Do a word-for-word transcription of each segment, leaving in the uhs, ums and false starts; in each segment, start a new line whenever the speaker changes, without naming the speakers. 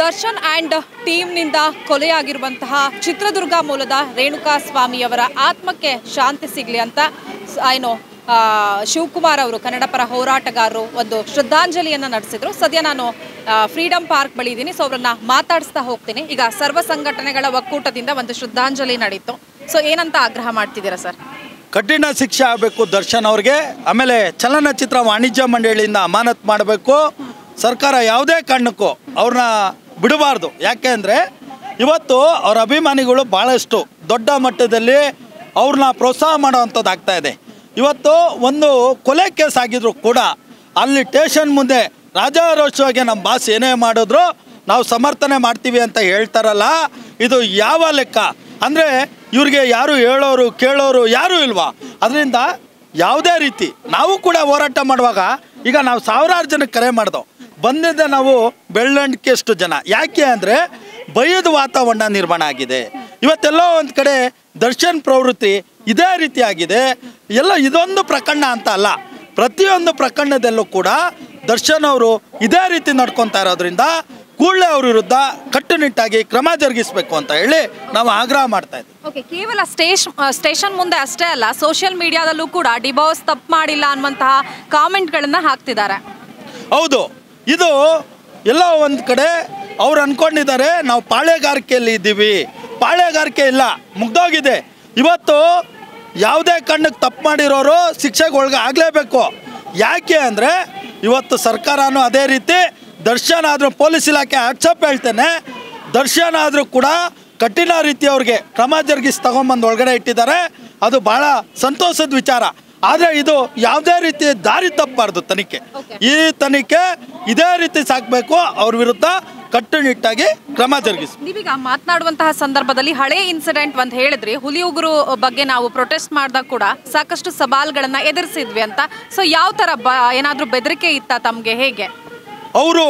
Darshan and ಟೀಮ್ನಿಂದ ಕೊಲೆಯಾಗಿರುವಂತಹ ಚಿತ್ರದುರ್ಗ ಮೂಲದ ರೇಣುಕಾ ಸ್ವಾಮಿಯವರ ಆತ್ಮಕ್ಕೆ ಶಾಂತಿ ಸಿಗಲಿ ಅಂತ ಏನು ಶಿವಕುಮಾರ್ ಅವರು ಕನ್ನಡ ಪರ ಹೋರಾಟಗಾರರು ಒಂದು ಶ್ರದ್ಧಾಂಜಲಿಯನ್ನು ನಡೆಸಿದ್ರು. ಸದ್ಯ ನಾನು ಫ್ರೀಡಮ್ ಪಾರ್ಕ್ ಬಳಿ ಇದ್ದೀನಿ, ಸೊ ಅವರನ್ನ ಮಾತಾಡಿಸ್ತಾ ಹೋಗ್ತೀನಿ. ಈಗ ಸರ್ವ ಸಂಘಟನೆಗಳ ಒಕ್ಕೂಟದಿಂದ ಒಂದು ಶ್ರದ್ಧಾಂಜಲಿ ನಡೀತು, ಸೊ ಏನಂತ ಆಗ್ರಹ ಮಾಡ್ತಿದ್ದೀರಾ ಸರ್?
ಕಠಿಣ ಶಿಕ್ಷೆ ಆಗಬೇಕು ದರ್ಶನ್ ಅವ್ರಿಗೆ. ಆಮೇಲೆ ಚಲನಚಿತ್ರ ವಾಣಿಜ್ಯ ಮಂಡಳಿಯಿಂದ ಅಮಾನತ್ ಮಾಡಬೇಕು. ಸರ್ಕಾರ ಯಾವುದೇ ಕಾರಣಕ್ಕೂ ಅವ್ರನ್ನ ಬಿಡಬಾರ್ದು. ಯಾಕೆ ಅಂದರೆ ಇವತ್ತು ಅವ್ರ ಅಭಿಮಾನಿಗಳು ಭಾಳಷ್ಟು ದೊಡ್ಡ ಮಟ್ಟದಲ್ಲಿ ಅವ್ರನ್ನ ಪ್ರೋತ್ಸಾಹ ಮಾಡೋವಂಥದ್ದು ಆಗ್ತಾ ಇದೆ. ಇವತ್ತು ಒಂದು ಕೊಲೆ ಕೇಸ್ ಆಗಿದ್ರು ಕೂಡ ಅಲ್ಲಿ ಸ್ಟೇಷನ್ ಮುಂದೆ ರಾಜಾರೋಷವಾಗಿ ನಮ್ಮ ಬಾಸ್ ಏನೇ ಮಾಡಿದ್ರು ನಾವು ಸಮರ್ಥನೆ ಮಾಡ್ತೀವಿ ಅಂತ ಹೇಳ್ತಾರಲ್ಲ, ಇದು ಯಾವ ಲೆಕ್ಕ? ಅಂದರೆ ಇವ್ರಿಗೆ ಯಾರು ಹೇಳೋರು ಕೇಳೋರು ಯಾರೂ ಇಲ್ವಾ? ಅದರಿಂದ ಯಾವುದೇ ರೀತಿ ನಾವು ಕೂಡ ಹೋರಾಟ ಮಾಡುವಾಗ ಈಗ ನಾವು ಸಾವಿರಾರು ಜನಕ್ಕೆ ಕರೆ ಮಾಡ್ದೋ ಬಂದಿದ್ದ ನಾವು ಬೆಳ್ಳಂಡಿಕೆಷ್ಟು ಜನ. ಯಾಕೆ ಅಂದರೆ ಭಯದ ವಾತಾವರಣ ನಿರ್ಮಾಣ ಆಗಿದೆ. ಇವತ್ತೆಲ್ಲೋ ಒಂದು ಕಡೆ ದರ್ಶನ್ ಪ್ರವೃತ್ತಿ ಇದೇ ರೀತಿ ಆಗಿದೆ. ಎಲ್ಲ ಇದೊಂದು ಪ್ರಕರಣ ಅಂತ ಅಲ್ಲ, ಪ್ರತಿಯೊಂದು ಪ್ರಕರಣದಲ್ಲೂ ಕೂಡ ದರ್ಶನ್ ಅವರು ಇದೇ ರೀತಿ ನಡ್ಕೊತಾ ಇರೋದ್ರಿಂದ ಕೂಡಲೇ ಅವ್ರ ವಿರುದ್ಧ ಕಟ್ಟುನಿಟ್ಟಾಗಿ ಕ್ರಮ ಜರುಗಿಸಬೇಕು ಅಂತ ಹೇಳಿ ನಾವು ಆಗ್ರಹ ಮಾಡ್ತಾ ಇದ್ದೀವಿ.
ಓಕೆ, ಕೇವಲ ಸ್ಟೇಷನ್ ಸ್ಟೇಷನ್ ಮುಂದೆ ಅಷ್ಟೇ ಅಲ್ಲ, ಸೋಷಿಯಲ್ ಮೀಡಿಯಾದಲ್ಲೂ ಕೂಡ ಡಿಬಾಸ್ ತಪ್ಪು ಮಾಡಿಲ್ಲ ಅನ್ನುವಂತಹ ಕಾಮೆಂಟ್ಗಳನ್ನು ಹಾಕ್ತಿದ್ದಾರೆ.
ಹೌದು, ಇದು ಎಲ್ಲ ಒಂದು ಕಡೆ ಅವ್ರು ಅಂದ್ಕೊಂಡಿದ್ದಾರೆ ನಾವು ಪಾಳೆಗಾರಿಕೆಯಲ್ಲಿ ಇದ್ದೀವಿ. ಪಾಳೆಗಾರಿಕೆ ಇಲ್ಲ, ಮುಗ್ದೋಗಿದೆ. ಇವತ್ತು ಯಾವುದೇ ಕಣ್ಣಕ್ಕೆ ತಪ್ಪು ಮಾಡಿರೋರು ಶಿಕ್ಷೆಗೆ ಒಳಗೆ ಆಗಲೇಬೇಕು. ಯಾಕೆ ಅಂದರೆ ಇವತ್ತು ಸರ್ಕಾರನೂ ಅದೇ ರೀತಿ ದರ್ಶನ್ ಆದರೂ ಪೊಲೀಸ್ ಇಲಾಖೆ ಆಕ್ಷೇಪ ಹೇಳ್ತೇನೆ, ದರ್ಶನ್ ಆದರೂ ಕೂಡ ಕಠಿಣ ರೀತಿ ಅವ್ರಿಗೆ ಕ್ರಮ ಜರುಗಿಸಿ ತಗೊಂಬಂದು ಒಳಗಡೆ ಇಟ್ಟಿದ್ದಾರೆ. ಅದು ಭಾಳ ಸಂತೋಷದ ವಿಚಾರ. ಆದರೆ ಇದು ಯಾವುದೇ ರೀತಿ ದಾರಿ ತಪ್ಪಬಾರ್ದು. ತನಿಖೆ ಈ ತನಿಖೆ ಇದೇ ರೀತಿ ಸಾಕಬೇಕು. ಅವ್ರ ವಿರುದ್ಧ ಕಟ್ಟುನಿಟ್ಟಾಗಿ ಕ್ರಮ ಜರುಗಿಸಿ.
ನೀವೀಗ ಮಾತನಾಡುವಂತಹ ಸಂದರ್ಭದಲ್ಲಿ ಹಳೆ ಇನ್ಸಿಡೆಂಟ್ ಅಂತ ಹೇಳಿದ್ರಿ, ಹುಲಿ ಉಗುರು ಬಗ್ಗೆ ನಾವು ಪ್ರೊಟೆಸ್ಟ್ ಮಾಡಿದಾಗ ಕೂಡ ಸಾಕಷ್ಟು ಸವಾಲುಗಳನ್ನು ಎದುರಿಸಿದ್ವಿ ಅಂತ. ಸೊ ಯಾವ ಥರ ಬ ಏನಾದರೂ ಬೆದರಿಕೆ ಇತ್ತಾ ತಮಗೆ? ಹೇಗೆ
ಅವರು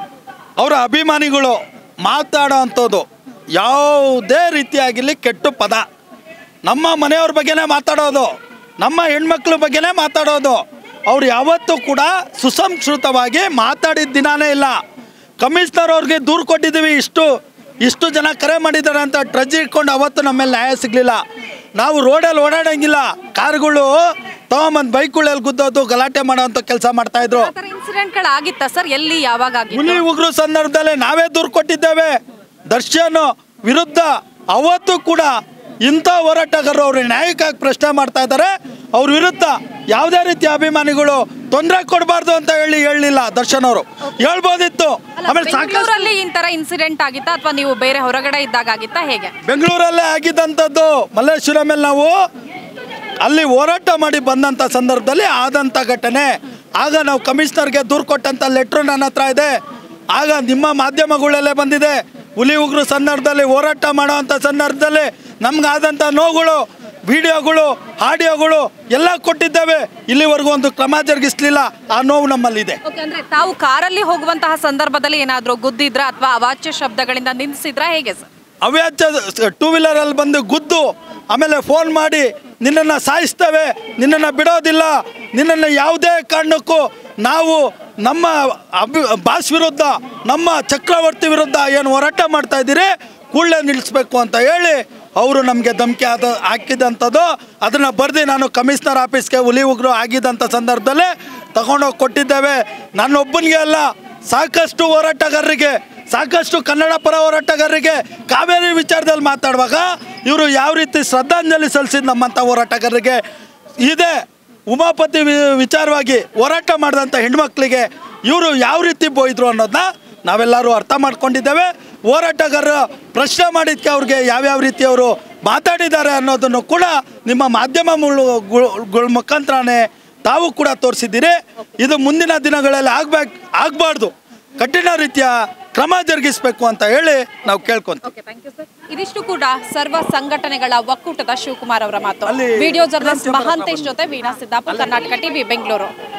ಅವರ ಅಭಿಮಾನಿಗಳು ಮಾತಾಡೋ ಅಂಥದ್ದು ಯಾವುದೇ ರೀತಿಯಾಗಿರಲಿ ಕೆಟ್ಟ ಪದ, ನಮ್ಮ ಮನೆಯವ್ರ ಬಗ್ಗೆನೇ ಮಾತಾಡೋದು, ನಮ್ಮ ಹೆಣ್ಮಕ್ಳ ಬಗ್ಗೆನೇ ಮಾತಾಡೋದು. ಅವ್ರು ಯಾವತ್ತೂ ಕೂಡ ಸುಸಂಸ್ಕೃತವಾಗಿ ಮಾತಾಡಿದ ದಿನಾನೇ ಇಲ್ಲ. ಕಮಿಷನರ್ ಅವ್ರಿಗೆ ದೂರು ಕೊಟ್ಟಿದ್ದೀವಿ, ಇಷ್ಟು ಇಷ್ಟು ಜನ ಕರೆ ಮಾಡಿದ್ದಾರೆ ಅಂತ ಟ್ರಜ್ ಇಟ್ಕೊಂಡು ಅವತ್ತು ನಮ್ಮ ಮೇಲೆ ನ್ಯಾಯ ಸಿಗಲಿಲ್ಲ. ನಾವು ರೋಡಲ್ಲಿ ಓಡಾಡೋಂಗಿಲ್ಲ, ಕಾರ್ಗಳು ತಗೊಂಬಂದು ಬೈಕ್ಗಳಲ್ಲಿ ಗುದ್ದೋದು ಗಲಾಟೆ ಮಾಡೋಂಥ ಕೆಲಸ ಮಾಡ್ತಾಯಿದ್ರು.
ಇನ್ಸಿಡೆಂಟ್ಗಳಾಗಿತ್ತಾ ಸರ್? ಎಲ್ಲಿ ಯಾವಾಗ?
ಹುಲಿ ಉಗ್ರು ಸಂದರ್ಭದಲ್ಲಿ ನಾವೇ ದೂರು ಕೊಟ್ಟಿದ್ದೇವೆ ದರ್ಶನ್ ವಿರುದ್ಧ. ಅವತ್ತು ಕೂಡ ಇಂಥ ಹೋರಾಟಗಾರರು ಅವ್ರ ನ್ಯಾಯಕ್ಕಾಗಿ ಪ್ರಶ್ನೆ ಮಾಡ್ತಾ ಇದ್ದಾರೆ. ಅವ್ರ ವಿರುದ್ಧ ಯಾವುದೇ ರೀತಿಯ ಅಭಿಮಾನಿಗಳು ತೊಂದರೆ ಕೊಡಬಾರ್ದು ಅಂತ ಹೇಳಿ ಹೇಳಲಿಲ್ಲ ದರ್ಶನ್ ಅವರು, ಹೇಳ್ಬೋದಿತ್ತು. ಆಮೇಲೆ
ಬೆಂಗಳೂರಲ್ಲಿ ಇಂತರ ಇನ್ಸಿಡೆಂಟ್ ಆಗಿತ್ತಾ ಅಥವಾ ನೀವು ಬೇರೆ ಹೊರಗಡೆ ಇದ್ದಾಗ ಆಗಿತ್ತಾ? ಹೇಗೆ?
ಬೆಂಗಳೂರಲ್ಲೇ ಆಗಿದ್ದಂಥದ್ದು. ಮಲ್ಲೇಶ್ವರ ಮೇಲೆ ನಾವು ಅಲ್ಲಿ ಹೋರಾಟ ಮಾಡಿ ಬಂದಂಥ ಸಂದರ್ಭದಲ್ಲಿ ಆದಂಥ ಘಟನೆ. ಆಗ ನಾವು ಕಮಿಷನರ್ಗೆ ದೂರು ಕೊಟ್ಟಂಥ ಲೆಟ್ರು ನನ್ನ ಹತ್ರ ಇದೆ. ಆಗ ನಿಮ್ಮ ಮಾಧ್ಯಮಗಳಲ್ಲೇ ಬಂದಿದೆ. ಹುಲಿ ಉಗ್ರು ಸಂದರ್ಭದಲ್ಲಿ ಹೋರಾಟ ಮಾಡೋವಂಥ ಸಂದರ್ಭದಲ್ಲಿ ನಮ್ಗಾದಂಥ ನೋವುಗಳು, ವಿಡಿಯೋಗಳು, ಆಡಿಯೋಗಳು ಎಲ್ಲ ಕೊಟ್ಟಿದ್ದೇವೆ. ಇಲ್ಲಿವರೆಗೂ ಒಂದು ಕ್ರಮ ಜರುಗಿಸಲಿಲ್ಲ. ಆ ನೋವು ನಮ್ಮಲ್ಲಿದೆ.
ಅಂದರೆ ತಾವು ಕಾರಲ್ಲಿ ಹೋಗುವಂತಹ ಸಂದರ್ಭದಲ್ಲಿ ಏನಾದರೂ ಗುದ್ದಿದ್ರಾ ಅಥವಾ ಅವಾಚ್ಯ ಶಬ್ದಗಳಿಂದ ನಿಲ್ಲಿಸಿದ್ರಾ? ಹೇಗೆ ಸರ್?
ಅವ್ಯಾಚ್ಯ ಟೂ ವೀಲರಲ್ಲಿ ಬಂದು ಗುದ್ದು ಆಮೇಲೆ ಫೋನ್ ಮಾಡಿ ನಿನ್ನನ್ನು ಸಾಯಿಸ್ತೇವೆ, ನಿನ್ನನ್ನು ಬಿಡೋದಿಲ್ಲ, ನಿನ್ನನ್ನು ಯಾವುದೇ ಕಾರಣಕ್ಕೂ ನಾವು ನಮ್ಮ ಅಭಿ ಬಾಸ್ ವಿರುದ್ಧ, ನಮ್ಮ ಚಕ್ರವರ್ತಿ ವಿರುದ್ಧ ಏನು ಹೋರಾಟ ಮಾಡ್ತಾ ಇದ್ದೀರಿ ಕೂಡಲೇ ನಿಲ್ಲಿಸ್ಬೇಕು ಅಂತ ಹೇಳಿ ಅವರು ನಮಗೆ ಧಮಕಿ ಆದ ಹಾಕಿದಂಥದ್ದು. ಅದನ್ನು ಬರೆದು ನಾನು ಕಮಿಷನರ್ ಆಫೀಸ್ಗೆ ಹುಲಿ ಉಗ್ರು ಆಗಿದ್ದಂಥ ಸಂದರ್ಭದಲ್ಲಿ ತಗೊಂಡೋಗಿ ಕೊಟ್ಟಿದ್ದೇವೆ. ನನ್ನೊಬ್ಬನಿಗೆ ಅಲ್ಲ, ಸಾಕಷ್ಟು ಹೋರಾಟಗಾರರಿಗೆ, ಸಾಕಷ್ಟು ಕನ್ನಡ ಪರ ಹೋರಾಟಗಾರರಿಗೆ ಕಾವೇರಿ ವಿಚಾರದಲ್ಲಿ ಮಾತಾಡುವಾಗ ಇವರು ಯಾವ ರೀತಿ ಶ್ರದ್ಧಾಂಜಲಿ ಸಲ್ಲಿಸಿದ ನಮ್ಮಂಥ ಹೋರಾಟಗಾರರಿಗೆ ಇದೆ. ಉಮಾಪತಿ ವಿಚಾರವಾಗಿ ಹೋರಾಟ ಮಾಡಿದಂಥ ಹೆಣ್ಮಕ್ಳಿಗೆ ಇವರು ಯಾವ ರೀತಿ ಬೋಯಿದ್ರು ಅನ್ನೋದನ್ನ ನಾವೆಲ್ಲರೂ ಅರ್ಥ ಮಾಡ್ಕೊಂಡಿದ್ದೇವೆ. ಹೋರಾಟಗಾರರು ಪ್ರಶ್ನೆ ಮಾಡಿದ್ದಕ್ಕೆ ಅವ್ರಿಗೆ ಯಾವ್ಯಾವ ರೀತಿ ಅವರು ಮಾತಾಡಿದ್ದಾರೆ ಅನ್ನೋದನ್ನು ಕೂಡ ನಿಮ್ಮ ಮಾಧ್ಯಮಗಳ ಮುಖಾಂತರನೇ ತಾವು ಕೂಡ ತೋರಿಸಿದ್ದೀರಿ. ಇದು ಮುಂದಿನ ದಿನಗಳಲ್ಲಿ ಆಗ್ಬೇಕು ಆಗಬಾರ್ದು, ಕಠಿಣ ರೀತಿಯ ಕ್ರಮ ಜರುಗಿಸಬೇಕು ಅಂತ ಹೇಳಿ ನಾವು ಕೇಳ್ಕೊಂತೀವಿ.
ಇದಿಷ್ಟು ಕೂಡ ಸರ್ವ ಸಂಘಟನೆಗಳ ಒಕ್ಕೂಟದ ಶಿವಕುಮಾರ್ ಅವರ ಮಾತು. ವಿಡಿಯೋ ಜರ್ನಲಿಸ್ಟ್ ಮಹಾಂತೇಶ್ ಜೊತೆ ವೀಣಾ ಸಿದ್ದಾಪುರ, ಕರ್ನಾಟಕ ಟಿವಿ, ಬೆಂಗಳೂರು.